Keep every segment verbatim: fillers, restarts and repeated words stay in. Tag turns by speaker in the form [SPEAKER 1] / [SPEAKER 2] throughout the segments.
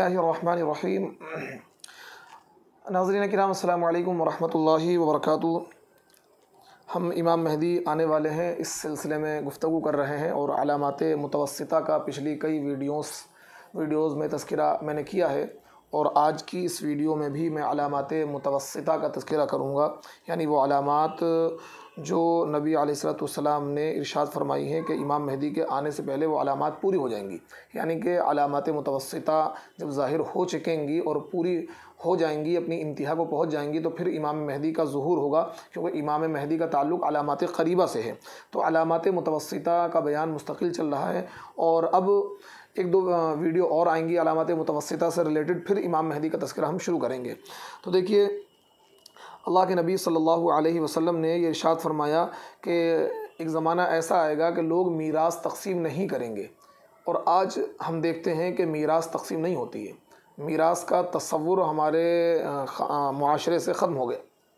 [SPEAKER 1] बिस्मिल्लाहिर्रहमानिर्रहीम। नाज़रीन किराम अस्सलामु अलैकुम वरहमतुल्लाहि वबरकातुहू। हम इमाम मेहदी आने वाले हैं इस सिलसिले में गुफ्तगू कर रहे हैं और अलामात मुतवस्सिता का पिछली कई वीडियोस वीडियोज़ में तज़किरा मैंने किया है और आज की इस वीडियो में भी मैं अलामात मुतवस्सिता का तज़किरा करूँगा, यानी वो अलामात जो नबी अलैहिस्सलाम ने इरशाद फरमाई हैं कि इमाम मेहदी के आने से पहले वो अलामात पूरी हो जाएंगी। यानी कि अलामात मुतवस्सिता जब ज़ाहिर हो चुकेंगी और पूरी हो जाएंगी, अपनी इंतहा को पहुंच जाएंगी, तो फिर इमाम मेहदी का ज़ुहूर होगा, क्योंकि इमाम मेहदी का ताल्लुक़ अलामात क़रीबा से है। तो अलामात मुतवस्सिता का बयान मुस्तकिल चल रहा है और अब एक दो वीडियो और आएंगी अलामात मुतवस्सिता से रिलेटेड, फिर इमाम मेहदी का तज़किरा हम शुरू करेंगे। तो देखिए, अल्लाह के नबी सल्लल्लाहु अलैहि वसल्लम ने ये इरशाद फरमाया कि एक ज़माना ऐसा आएगा कि लोग मीरास तक़सीम नहीं करेंगे, और आज हम देखते हैं कि मीरास तक़सीम नहीं होती है। मीरास का तसव्वुर हमारे मुआशरे से ख़त्म हो गया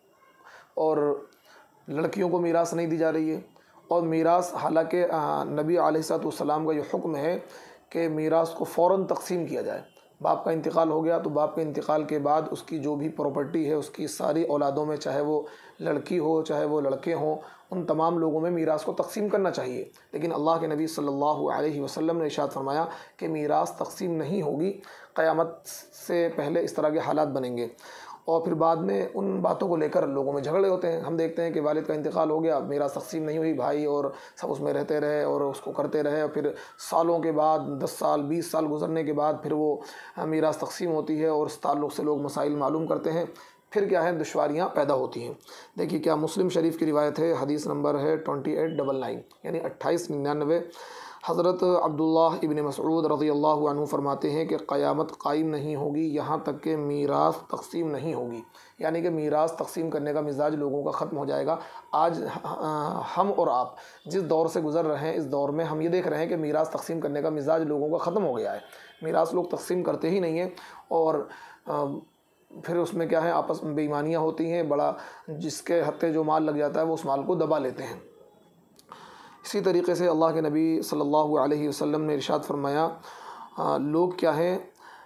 [SPEAKER 1] और लड़कियों को मीरास नहीं दी जा रही है। और मीरास, हालांकि नबी अलैहिस्सलाम का ये हुक्म है कि मीरास को फ़ौरन तक़सीम किया जाए। बाप का इंतकाल हो गया तो बाप के इंतकाल के बाद उसकी जो भी प्रॉपर्टी है उसकी सारी औलादों में, चाहे वो लड़की हो चाहे वो लड़के हों, उन तमाम लोगों में मीरास को तक़सीम करना चाहिए। लेकिन अल्लाह के नबी सल्लल्लाहु अलैहि वसल्लम ने इरशाद फरमाया कि मीरास तक़सीम नहीं होगी, क़यामत से पहले इस तरह के हालात बनेंगे। और फिर बाद में उन बातों को लेकर लोगों में झगड़े होते हैं। हम देखते हैं कि वालिद का इंतकाल हो गया, मीरास तक़सीम नहीं हुई, भाई और सब उसमें रहते रहे और उसको करते रहे, और फिर सालों के बाद, दस साल बीस साल गुजरने के बाद फिर वो मीरास तक़सीम होती है और इस ताल्लुक़ से लोग मसाइल मालूम करते हैं। फिर क्या है, दुश्वारियाँ पैदा होती हैं। देखिए क्या मुस्लिम शरीफ की रिवायत है, हदीस नंबर है ट्वेंटी एट डबल नाइन यानी अट्ठाईस निन्यानवे। हज़रत अब्दुल्लाह इब्न मसऊद रज़ियल्लाहु अन्हु फरमाते हैं कि क़यामत कायम नहीं होगी यहाँ तक कि मीरास तक़सीम नहीं होगी। यानी कि मीरास तक़सीम करने का मिजाज लोगों का ख़त्म हो जाएगा। आज हम और आप जिस दौर से गुज़र रहे हैं, इस दौर में हम ये देख रहे हैं कि मीरास तक़सीम करने का मिजाज लोगों का ख़त्म हो गया है। मीरास लोग तक़सीम करते ही नहीं हैं और फिर उसमें क्या है, आपस में बेईमानियाँ होती हैं। बड़ा जिसके हत्थे जो माल लग जाता है वो उस माल को दबा लेते हैं। इसी तरीके से अल्लाह के नबी सल्लल्लाहु अलैहि वसल्लम ने इरशाद फरमाया, लोग क्या है,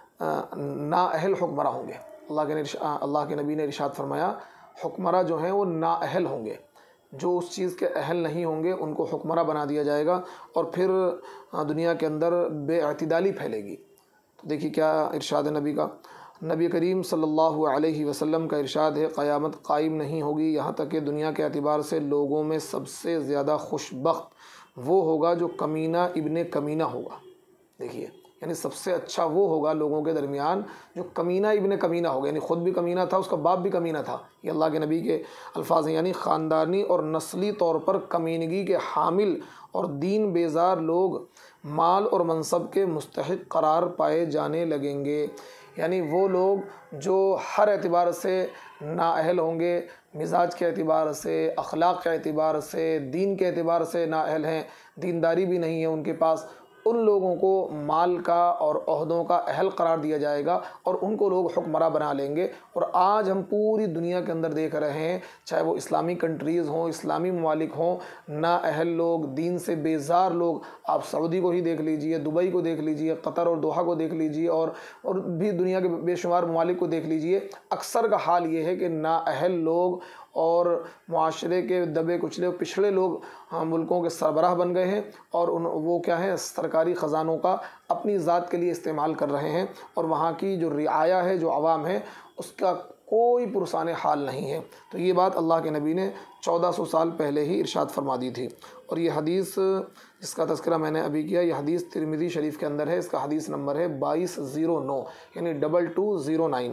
[SPEAKER 1] नाअहल हुक्मरां होंगे। अल्लाह के अल्लाह के नबी ने इरशाद फरमाया, हुक्मरां जो हैं वो नाअहल होंगे, जो उस चीज़ के अहल नहीं होंगे उनको हुक्मरां बना दिया जाएगा और फिर दुनिया के अंदर बेअतिदाली फैलेगी। तो देखिए क्या इरशाद है नबी का। नबी करीम सल्लल्लाहु अलैहि वसल्लम का इरशाद है, क़यामत कायम नहीं होगी यहाँ तक कि दुनिया के एतबार से लोगों में सबसे ज़्यादा खुशबख्त वो होगा जो कमीना इब्ने कमीना होगा। देखिए, यानी सबसे अच्छा वो होगा लोगों के दरमियान जो कमीना इब्ने कमीना होगा, यानी ख़ुद भी कमीना था, उसका बाप भी कमीना था। ये अल्लाह के नबी के अल्फाज हैं। यानी ख़ानदानी और नस्ली तौर पर कमीनगी के हामिल और दीन बेजार लोग माल और मनसब के मुस्तहिक़ करार पाए जाने लगेंगे। यानी वो लोग जो हर एतबार से नाअहल होंगे, मिजाज के एतबार से, अखलाक के एतबार से, दीन के एतबार से नाअहल हैं, दीनदारी भी नहीं है उनके पास, उन लोगों को माल का और ओहदों का अहल करार दिया जाएगा और उनको लोग हुक्मरां बना लेंगे। और आज हम पूरी दुनिया के अंदर देख रहे हैं, चाहे वो इस्लामी कंट्रीज़ हों, इस्लामी ममालिक हों, नाअहल लोग, दीन से बेजार लोग, आप सऊदी को ही देख लीजिए, दुबई को देख लीजिए, कतर और दोहा को देख लीजिए, और और भी दुनिया के बेशुमार ममालिक को देख लीजिए। अक्सर का हाल ये है कि नाअहल लोग और मुआशरे के दबे कुचले पिछड़े लोग हाँ, मुल्कों के सरबराह बन गए हैं और उन वो क्या है, सरकारी ख़जानों का अपनी ज़ात के लिए इस्तेमाल कर रहे हैं और वहाँ की जो रियाया है, जो अवाम है, उसका कोई पुरसान हाल नहीं है। तो ये बात अल्लाह के नबी ने चौदह सौ साल पहले ही इरशाद फरमा दी थी। और ये हदीस जिसका तज़किरा मैंने अभी किया, ये हदीस तिरमिज़ी शरीफ के अंदर है। इसका हदीस नंबर है बाईस ज़ीरो नौ यानी डबल टू ज़ीरो नाइन।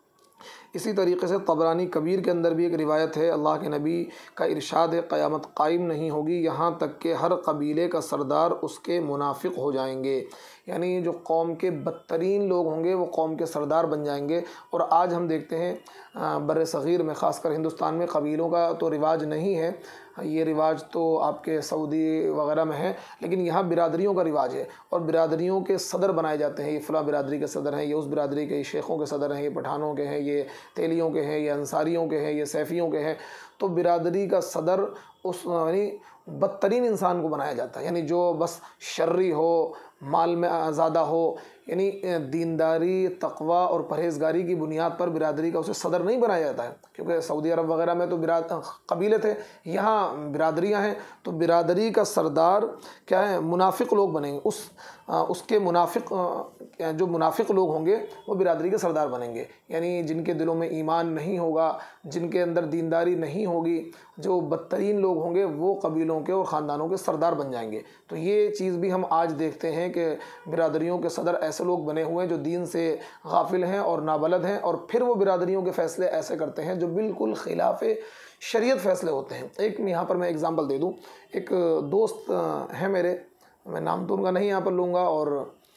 [SPEAKER 1] इसी तरीके से तबरानी कबीर के अंदर भी एक रिवायत है, अल्लाह के नबी का इरशाद है, क़यामत कायम नहीं होगी यहाँ तक कि हर कबीले का सरदार उसके मुनाफिक हो जाएंगे। यानी जो कौम के बदतरीन लोग होंगे वो कौम के सरदार बन जाएंगे। और आज हम देखते हैं बर सग़ीर में, ख़ासकर हिंदुस्तान में, कबीलों का तो रिवाज नहीं है, ये रिवाज तो आपके सऊदी वगैरह में है, लेकिन यहाँ बिरादरियों का रिवाज है और बिरादरियों के सदर बनाए जाते हैं। ये फ़लाँ बिरादरी के सदर हैं, ये उस बिरादरी के, ये शेखों के सदर हैं, ये पठानों के हैं, ये तेलियों के हैं, ये अंसारियों के हैं, ये सैफ़ियों के हैं। تو برادری کا صدر اس یعنی بدترین انسان کو بنایا جاتا ہے، یعنی جو بس شرری ہو، مال میں زیادہ ہو، یعنی دینداری، تقوی اور پرہیزگاری کی بنیاد پر برادری کا اسے صدر نہیں بنایا جاتا ہے، کیونکہ سعودی عرب وغیرہ میں تو براد قبیلے تھے، یہاں برادریاں ہیں، تو برادری کا سردار کیا ہے؟ منافق لوگ بنیں گے، اس اس کے منافق جو منافق لوگ ہوں گے وہ برادری کے سردار بنیں گے، یعنی جن کے دلوں میں ایمان نہیں ہوگا، جن کے اندر دینداری نہیں ہوگی، جو بدترین لوگ ہوں گے وہ قبیلوں کے اور خاندانوں کے سردار بن جائیں گے۔ تو یہ چیز بھی ہم آج دیکھتے ہیں کہ برادریوں کے صدر ایسے لوگ بنے ہوئے ہیں جو دین سے غافل ہیں اور نابلد ہیں، اور پھر وہ برادریوں کے فیصلے ایسے کرتے ہیں جو بالکل خلاف شریعت فیصلے ہوتے ہیں۔ ایک یہاں پر میں اگزامپل دے دوں، ایک دوست ہیں میرے، میں نام تو ان کا نہیں یہاں پر لوں گا، اور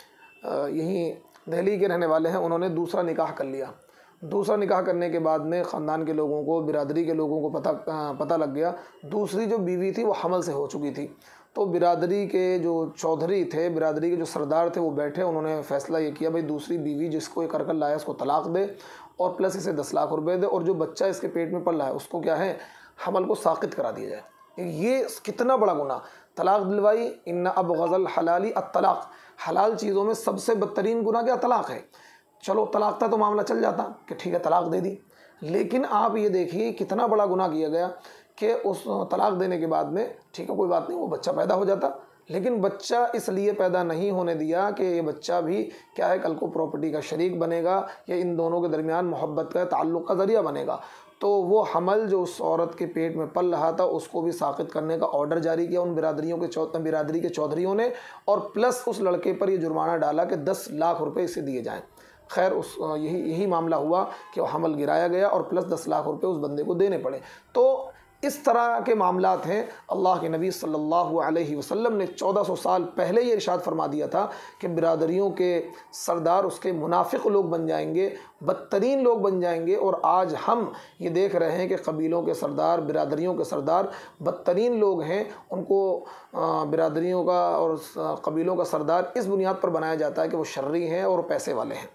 [SPEAKER 1] یہیں دہلی کے رہنے والے ہیں، انہوں نے دوسرا نکاح کر لیا۔ دوسرا نکاح کرنے کے بعد میں خاندان کے لوگوں کو، برادری کے لوگوں کو پتہ پتہ لگ گیا دوسری جو بیوی تھی وہ حمل سے ہو چکی تھی۔ تو برادری کے جو چودھری تھے، برادری کے جو سردار تھے، وہ بیٹھے، انہوں نے فیصلہ یہ کیا بھائی دوسری بیوی جس کو یہ کر کر لایا اس کو طلاق دے، اور پلس اسے دس لاکھ روپے دے، اور جو بچہ اس کے پیٹ میں پل رہا ہے اس کو کیا ہے؟ حمل کو ساقط کرا دیا جائے۔ یہ کتنا بڑا گناہ! طلاق دلوائی، ان ابغض الحلال الطلاق، حلال چیزوں میں سب سے بدترین گناہ کیا؟ طلاق ہے۔ چلو طلاق تھا تو معاملہ چل جاتا کہ ٹھیک ہے طلاق دے دی، لیکن آپ یہ دیکھیے کتنا بڑا گناہ کیا گیا کہ اس طلاق دینے کے بعد میں ٹھیک ہے کوئی بات نہیں، وہ بچہ پیدا ہو جاتا، لیکن بچہ اس لیے پیدا نہیں ہونے دیا کہ یہ بچہ بھی کیا ہے؟ کل کو پراپرٹی کا شریک بنے گا، یا ان دونوں کے درمیان محبت کا تعلق کا ذریعہ بنے گا۔ تو وہ حمل جو اس عورت کے پیٹ میں پل رہا تھا اس کو بھی ساقط کرنے کا آرڈر جاری کیا ان برادریوں کے برادری کے چودھریوں نے، اور پلس اس لڑکے پر یہ جرمانہ ڈالا کہ دس لاکھ روپے اسے دیے جائیں۔ خیر اس یہی یہی معاملہ ہوا کہ وہ حمل گرایا گیا اور پلس دس لاکھ روپے اس بندے کو دینے پڑے۔ تو اس طرح کے معاملات ہیں۔ اللہ کے نبی صلی اللہ علیہ وسلم نے چودہ سو سال پہلے یہ ارشاد فرما دیا تھا کہ برادریوں کے سردار اس کے منافق لوگ بن جائیں گے، بدترین لوگ بن جائیں گے، اور آج ہم یہ دیکھ رہے ہیں کہ قبیلوں کے سردار، برادریوں کے سردار بدترین لوگ ہیں، ان کو برادریوں کا اور قبیلوں کا سردار اس بنیاد پر بنایا جاتا ہے کہ وہ شرری ہیں اور پیسے والے ہیں۔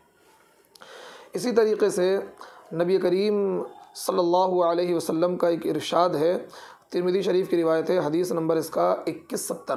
[SPEAKER 1] اسی طریقے سے نبی کریم صلی اللہ علیہ وسلم کا ایک ارشاد ہے، ترمذی شریف کی روایت ہے، حدیث نمبر اس کا اکیس ستر،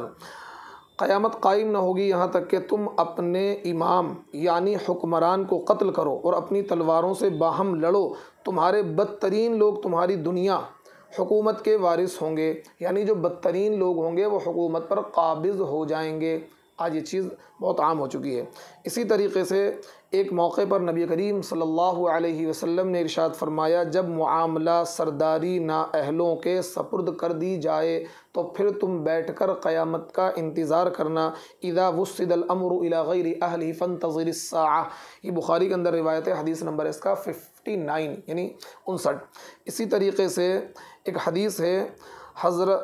[SPEAKER 1] قیامت قائم نہ ہوگی یہاں تک کہ تم اپنے امام یعنی حکمران کو قتل کرو اور اپنی تلواروں سے باہم لڑو، تمہارے بدترین لوگ تمہاری دنیا حکومت کے وارث ہوں گے، یعنی جو بدترین لوگ ہوں گے وہ حکومت پر قابض ہو جائیں گے۔ آج یہ چیز بہت عام ہو چکی ہے۔ اسی طریقے سے ایک موقع پر نبی کریم صلی اللہ علیہ وسلم نے ارشاد فرمایا، جب معاملہ سرداری نااہلوں کے سپرد کر دی جائے تو پھر تم بیٹھ کر قیامت کا انتظار کرنا، اذا وسد الامر الى غیر اہلہ فانتظر الساعہ۔ یہ بخاری کے اندر روایت ہے، حدیث نمبر اس کا اناسی یعنی انسٹھ۔ اسی طریقے سے ایک حدیث ہے حضرت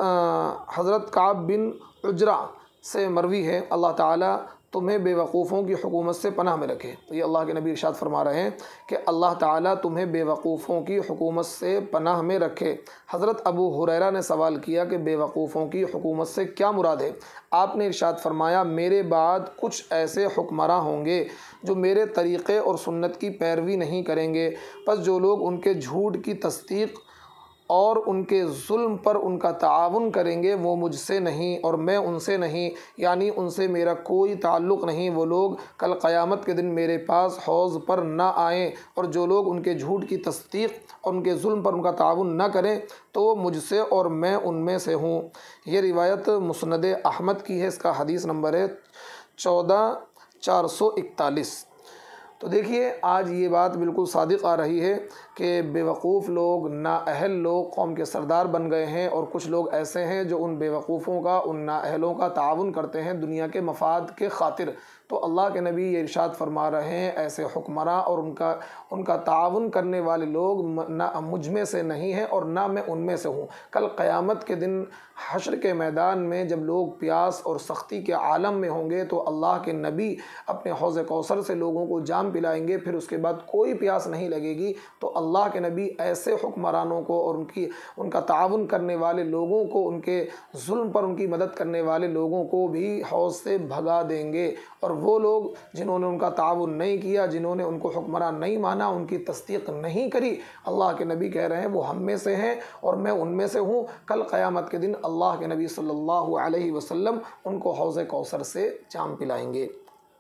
[SPEAKER 1] حضرت کعب بن عجرہ سے مروی ہے، اللہ تعالیٰ تمہیں بے وقوفوں کی حکومت سے پناہ میں رکھے۔ تو یہ اللہ کے نبی ارشاد فرما رہے ہیں کہ اللہ تعالیٰ تمہیں بے وقوفوں کی حکومت سے پناہ میں رکھے۔ حضرت ابو ہریرہ نے سوال کیا کہ بے وقوفوں کی حکومت سے کیا مراد ہے؟ آپ نے ارشاد فرمایا، میرے بعد کچھ ایسے حکمراں ہوں گے جو میرے طریقے اور سنت کی پیروی نہیں کریں گے، پس جو لوگ ان کے جھوٹ کی تصدیق اور ان کے ظلم پر ان کا تعاون کریں گے وہ مجھ سے نہیں اور میں ان سے نہیں، یعنی ان سے میرا کوئی تعلق نہیں، وہ لوگ کل قیامت کے دن میرے پاس حوض پر نہ آئیں، اور جو لوگ ان کے جھوٹ کی تصدیق اور ان کے ظلم پر ان کا تعاون نہ کریں تو وہ مجھ سے اور میں ان میں سے ہوں۔ یہ روایت مسند احمد کی ہے، اس کا حدیث نمبر ہے چودہ چار سو اکتالیس۔ تو دیکھیے آج یہ بات بالکل صادق آ رہی ہے کہ بے وقوف لوگ، نااہل لوگ قوم کے سردار بن گئے ہیں، اور کچھ لوگ ایسے ہیں جو ان بے وقوفوں کا، ان نااہلوں کا تعاون کرتے ہیں دنیا کے مفاد کے خاطر۔ تو اللہ کے نبی یہ ارشاد فرما رہے ہیں ایسے حکمراں اور ان کا ان کا تعاون کرنے والے لوگ نہ مجھ میں سے نہیں ہیں اور نہ میں ان میں سے ہوں۔ کل قیامت کے دن حشر کے میدان میں جب لوگ پیاس اور سختی کے عالم میں ہوں گے تو اللہ کے نبی اپنے حوض کوثر سے لوگوں کو جام پلائیں گے، پھر اس کے بعد کوئی پیاس نہیں لگے گی۔ تو اللہ کے نبی ایسے حکمرانوں کو اور ان کی ان کا تعاون کرنے والے لوگوں کو، ان کے ظلم پر ان کی مدد کرنے والے لوگوں کو بھی حوض سے بھگا دیں گے، اور وہ لوگ جنہوں نے ان کا تعاون نہیں کیا، جنہوں نے ان کو حکمران نہیں مانا، ان کی تصدیق نہیں کری، اللہ کے نبی کہہ رہے ہیں وہ ہم میں سے ہیں اور میں ان میں سے ہوں۔ کل قیامت کے دن اللہ کے نبی صلی اللہ علیہ وسلم ان کو حوض کوثر سے جام پلائیں گے۔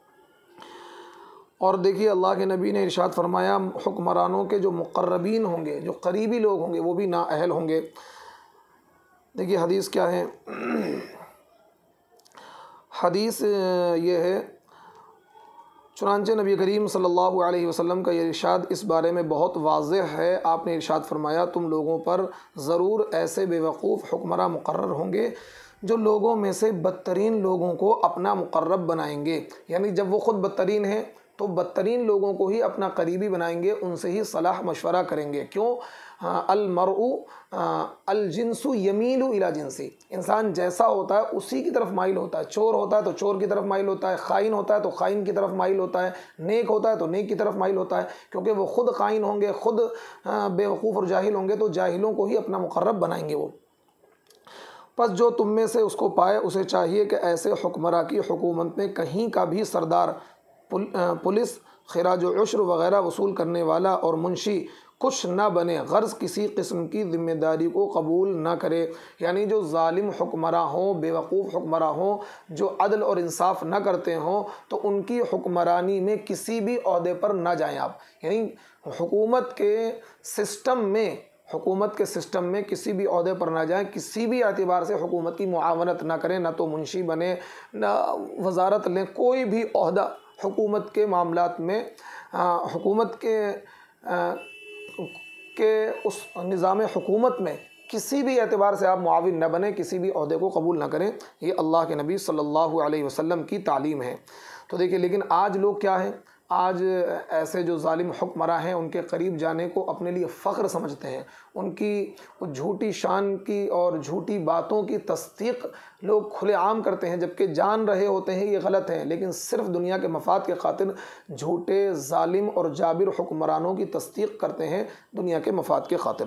[SPEAKER 1] اور دیکھیے اللہ کے نبی نے ارشاد فرمایا حکمرانوں کے جو مقربین ہوں گے، جو قریبی لوگ ہوں گے، وہ بھی نااہل ہوں گے۔ دیکھیے حدیث کیا ہے، حدیث یہ ہے، چنانچہ نبی کریم صلی اللہ علیہ وسلم کا یہ ارشاد اس بارے میں بہت واضح ہے۔ آپ نے ارشاد فرمایا تم لوگوں پر ضرور ایسے بے وقوف حکمراں مقرر ہوں گے جو لوگوں میں سے بدترین لوگوں کو اپنا مقرب بنائیں گے، یعنی جب وہ خود بدترین ہیں تو بدترین لوگوں کو ہی اپنا قریبی بنائیں گے، ان سے ہی صلاح مشورہ کریں گے۔ کیوں؟ المرء الجنس یمیل الی جنسی، انسان جیسا ہوتا ہے اسی کی طرف مائل ہوتا ہے۔ چور ہوتا ہے تو چور کی طرف مائل ہوتا ہے، خائن ہوتا ہے تو خائن کی طرف مائل ہوتا ہے، نیک ہوتا ہے تو نیک کی طرف مائل ہوتا ہے، کیونکہ وہ خود خائن ہوں گے، خود بے وقوف اور جاہل ہوں گے تو جاہلوں کو ہی اپنا مقرب بنائیں گے وہ۔ پس جو تم میں سے اس کو پائے اسے چاہیے کہ ایسے حکمراں کی حکومت میں کہیں کا بھی سردار، پولیس، خراج و عشر وغیرہ وصول کرنے والا اور منشی کچھ نہ بنے، غرض کسی قسم کی ذمہ داری کو قبول نہ کرے۔ یعنی جو ظالم حکمراں ہوں، بے وقوف حکمراں ہوں، جو عدل اور انصاف نہ کرتے ہوں، تو ان کی حکمرانی میں کسی بھی عہدے پر نہ جائیں آپ، یعنی حکومت کے سسٹم میں حکومت کے سسٹم میں کسی بھی عہدے پر نہ جائیں، کسی بھی اعتبار سے حکومت کی معاونت نہ کریں، نہ تو منشی بنے، نہ وزارت لیں، کوئی بھی عہدہ حکومت کے معاملات میں، حکومت کے کہ اس نظام حکومت میں کسی بھی اعتبار سے آپ معاون نہ بنیں، کسی بھی عہدے کو قبول نہ کریں۔ یہ اللہ کے نبی صلی اللہ علیہ وسلم کی تعلیم ہے۔ تو دیکھیے لیکن آج لوگ کیا ہیں، آج ایسے جو ظالم حکمراں ہیں ان کے قریب جانے کو اپنے لیے فخر سمجھتے ہیں، ان کی جھوٹی شان کی اور جھوٹی باتوں کی تصدیق لوگ کھلے عام کرتے ہیں، جبکہ جان رہے ہوتے ہیں یہ غلط ہے، لیکن صرف دنیا کے مفاد کے خاطر جھوٹے ظالم اور جابر حکمرانوں کی تصدیق کرتے ہیں دنیا کے مفاد کے خاطر۔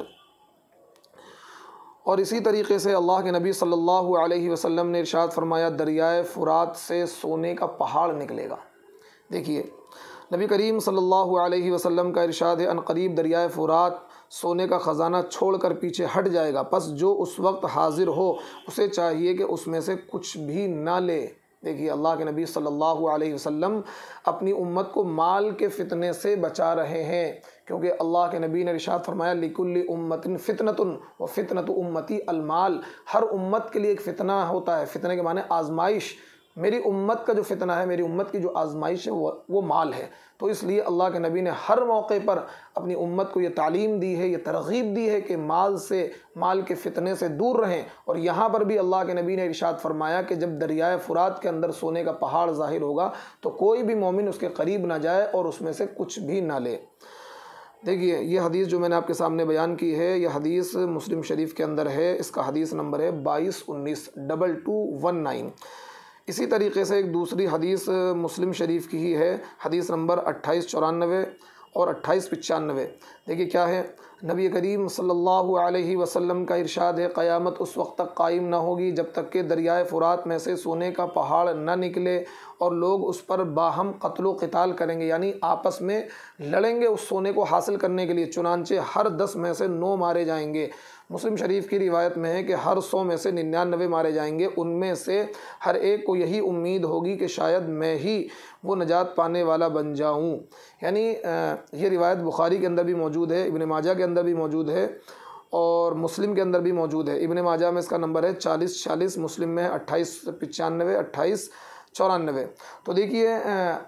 [SPEAKER 1] اور اسی طریقے سے اللہ کے نبی صلی اللہ علیہ وسلم نے ارشاد فرمایا دریائے فرات سے سونے کا پہاڑ نکلے گا۔ دیکھیے نبی کریم صلی اللہ علیہ وسلم کا ارشاد ہے ان قریب دریائے فرات سونے کا خزانہ چھوڑ کر پیچھے ہٹ جائے گا، پس جو اس وقت حاضر ہو اسے چاہیے کہ اس میں سے کچھ بھی نہ لے۔ دیکھیے اللہ کے نبی صلی اللہ علیہ وسلم اپنی امت کو مال کے فتنے سے بچا رہے ہیں، کیونکہ اللہ کے نبی نے ارشاد فرمایا لِكُلِّ أُمَّةٍ فِتْنَةٌ وَفِتْنَةُ أُمَّتِي الْمَال، ہر امت کے لیے ایک فتنہ ہوتا ہے، فتنے کے معنی آزمائش۔ میری امت کا جو فتنہ ہے، میری امت کی جو آزمائش ہے وہ وہ مال ہے، تو اس لیے اللہ کے نبی نے ہر موقع پر اپنی امت کو یہ تعلیم دی ہے، یہ ترغیب دی ہے کہ مال سے، مال کے فتنے سے دور رہیں۔ اور یہاں پر بھی اللہ کے نبی نے ارشاد فرمایا کہ جب دریائے فرات کے اندر سونے کا پہاڑ ظاہر ہوگا تو کوئی بھی مومن اس کے قریب نہ جائے اور اس میں سے کچھ بھی نہ لے۔ دیکھیے یہ حدیث جو میں نے آپ کے سامنے بیان کی ہے، یہ حدیث مسلم شریف کے اندر ہے، اس کا حدیث نمبر ہے بائیس انیس ڈبل ٹو ون نائن۔ اسی طریقے سے ایک دوسری حدیث مسلم شریف کی ہی ہے، حدیث نمبر اٹھائیس چورانوے اور اٹھائیس پچانوے۔ دیکھیے کیا ہے، نبی کریم صلی اللہ علیہ وسلم کا ارشاد ہے قیامت اس وقت تک قائم نہ ہوگی جب تک کہ دریائے فرات میں سے سونے کا پہاڑ نہ نکلے اور لوگ اس پر باہم قتل و قتال کریں گے، یعنی آپس میں لڑیں گے اس سونے کو حاصل کرنے کے لیے، چنانچہ ہر دس میں سے نو مارے جائیں گے۔ مسلم شریف کی روایت میں ہے کہ ہر سو میں سے ننانوے مارے جائیں گے، ان میں سے ہر ایک کو یہی امید ہوگی کہ شاید میں ہی وہ نجات پانے والا بن جاؤں۔ یعنی یہ روایت بخاری کے اندر بھی موجود ہے، ابن ماجہ کے اندر بھی موجود ہے اور مسلم کے اندر بھی موجود ہے۔ ابن ماجہ میں اس کا نمبر ہے چالیس چھیالیس، مسلم میں اٹھائیس پچانوے اٹھائیس چورانوے۔ تو دیکھیے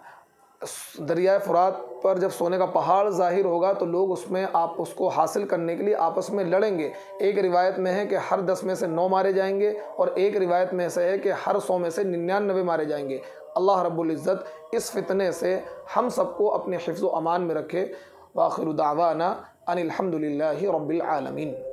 [SPEAKER 1] دریائے فرات پر جب سونے کا پہاڑ ظاہر ہوگا تو لوگ اس میں آپ اس کو حاصل کرنے کے لیے آپس میں لڑیں گے۔ ایک روایت میں ہے کہ ہر دس میں سے نو مارے جائیں گے اور ایک روایت میں سے ہے کہ ہر سو میں سے ننانوے مارے جائیں گے۔ اللہ رب العزت اس فتنے سے ہم سب کو اپنے حفظ و امان میں رکھے۔ وآخر دعوانا ان الحمد للہ رب العالمین۔